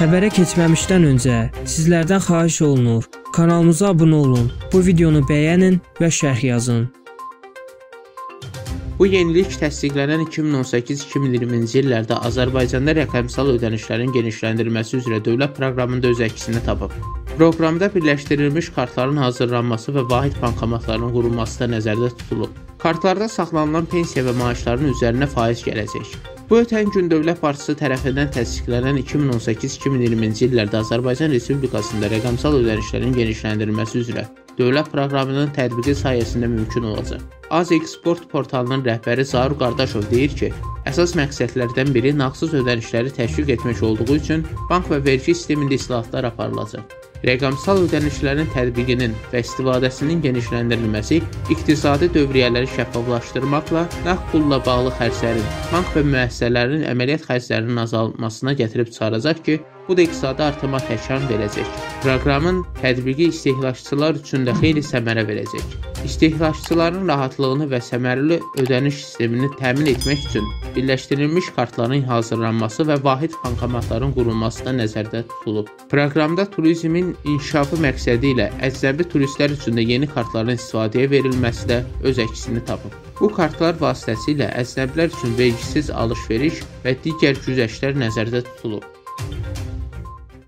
Xəbərə keçməmişdən öncə sizlərdən xahiş olunur, kanalımıza abunə olun, bu videonu bəyənin və şərh yazın. Bu yenilik təsdiqlənən 2018-2020-ci illərdə Azərbaycanda rəqəmsal ödənişlərin genişləndirilməsi üzrə dövlət proqramında öz əksini tapıb. Proqramda birləşdirilmiş kartların hazırlanması və vahid bankomatların qurulması da nəzərdə tutulub. Kartlarda saxlanılan pensiya və maaşların üzərinə faiz gələcək. Bu ötən gün Dövlət Başçısı tərəfindən təsdiqlənən 2018-2020-ci illərdə Azərbaycan Respublikasında rəqəmsal ödənişlərin genişləndirilməsi üzrə dövlət proqramının tətbiqi sayəsində mümkün olacaq. AzExport portalının rəhbəri Zaur Qardaşov deyir ki, əsas məqsədlərdən biri nağdsız ödənişləri təşviq etmək olduğu üçün bank və vergi sistemində islahatlar aparılacaq. Rəqəmsal ödənişlərin tətbiqinin və istifadəsinin genişləndirilməsi iqtisadi dövriyyələri şəffaflaşdırmaqla nağd pulla bağlı xərclərin, bank və müəssisələrin əməliyyat xərclərinin azalmasına gətirib çıxaracaq ki, bu da iqtisadi artıma təkan verəcək. Proqramın tətbiqi istehlakçılar üçün də xeyli səmərə verəcək. İstehlakçıların rahatlığını və səmərəli ödəniş sistemini təmin etmək üçün birləşdirilmiş kartların hazırlanması və vahid bankomatların qurulması da nəzərdə tutulub. Proqramda turizmin inkişafı məqsədi ilə əcnəbi turistlər üçün də yeni kartların istifadəyə verilməsi də öz əksini tapıb. Bu kartlar vasitəsilə əcnəbilər üçün vergisiz alış-veriş və digər güzəştlər nəzərdə tutulub.